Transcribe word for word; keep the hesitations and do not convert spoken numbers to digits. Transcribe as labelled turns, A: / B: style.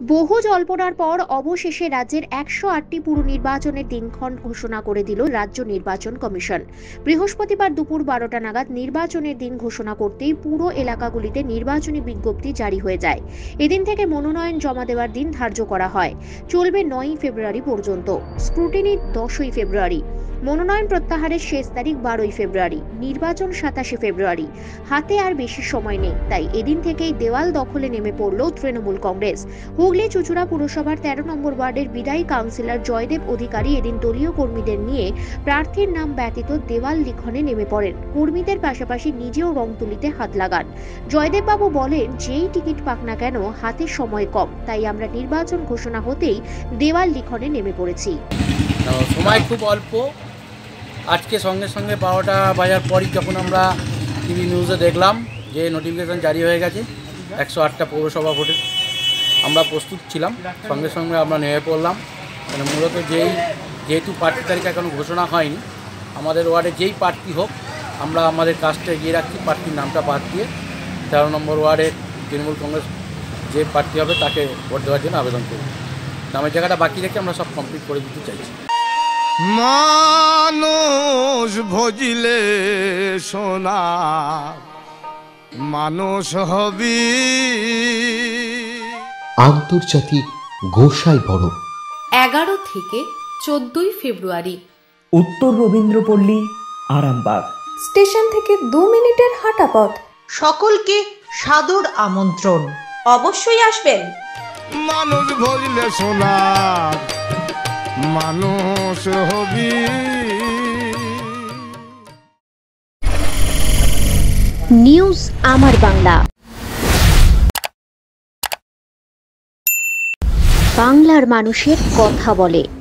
A: বহু জল্পনার পর অবশেষে রাজ্যের একশো আটটি পুর নির্বাচনের দিনক্ষণ ঘোষণা করে দিল রাজ্য নির্বাচন কমিশন। বৃহস্পতিবার দুপুর বারোটা নাগাদ নির্বাচনের দিন ঘোষণা করতেই পুর এলাকাগুলিতে নির্বাচনী বিজ্ঞপ্তি জারি হয়ে যায়। এদিন থেকে মনোনয়ন জমা দেওয়ার দিন ধার্য করা হয়। চলবে নয়ই ফেব্রুয়ারি পর্যন্ত। স্ক্রুটিনি দশই ফেব্রুয়ারি। মনোনয়ন প্রত্যাহারের শেষ তারিখ বারোই ফেব্রুয়ারি। নির্বাচন সাতাশে ফেব্রুয়ারি। হাতে আর বেশি সময় নেই, তাই এদিন থেকেই দেওয়াল দখলে নেমে পড়ল তৃণমূল কংগ্রেস। হুগলি চুঁচুড়া পুরসভার তেরো নম্বর ওয়ার্ডের বিদায়ী কাউন্সিলর জয়দেব অধিকারী এদিন দলীয় কর্মীদের নিয়ে প্রার্থীর নাম ব্যতীত দেওয়াল লিখনে নেমে পড়েন। কর্মীদের পাশাপাশি নিজেও রং তুলিতে হাত লাগান। জয়দেববাবু বলেন, যেই টিকিট পাক না কেন হাতে সময় কম, তাই আমরা নির্বাচন ঘোষণা হতেই দেওয়াল লিখনে নেমে পড়েছি।
B: সময় খুব অল্প। আজকে সঙ্গে সঙ্গে বারোটা বাজার পরই যখন আমরা টিভি নিউজে দেখলাম যে নোটিফিকেশান জারি হয়ে গেছে একশো আটটা পৌরসভা ভোটের, আমরা প্রস্তুত ছিলাম। সঙ্গে সঙ্গে আমরা নেমে পড়লাম। মানে মূলত যেই যেহেতু প্রার্থী তালিকা এখনও ঘোষণা হয়নি, আমাদের ওয়ার্ডে যেই প্রার্থী হোক আমরা আমাদের কাজটা এগিয়ে রাখছি। প্রার্থীর নামটা বাদ দিয়ে তেরো নম্বর ওয়ার্ডে তৃণমূল কংগ্রেস যে প্রার্থী হবে তাকে ভোট দেওয়ার জন্য আবেদন করব। নামের জায়গাটা বাকি রেখে আমরা সব কমপ্লিট করে দিতে চাইছি।
C: মানুষ ভজিলে সোনা মানুষ হবি।
D: আন্তর্জাতিক গোসাই পরব
E: এগারো থেকে চোদ্দই ফেব্রুয়ারি,
F: উত্তর রবীন্দ্রপল্লী, আরামবাগ
E: স্টেশন থেকে দু মিনিটের হাঁটা পথ।
G: সকলকে সাদর আমন্ত্রণ, অবশ্যই আসবেন।
C: মানুষ ভজিলে সোনা মানুষ হবি।
A: নিউজ আমার বাংলা, বাংলার মানুষের কথা বলে।